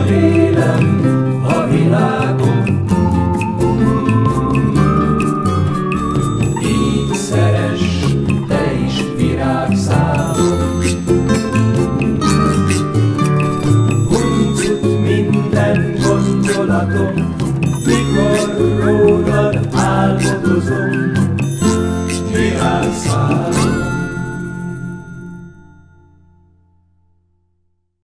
jobban élem a világon. Így szeress te is virágszám. Huncut minden gondolatom, mikor rólad álmodozom.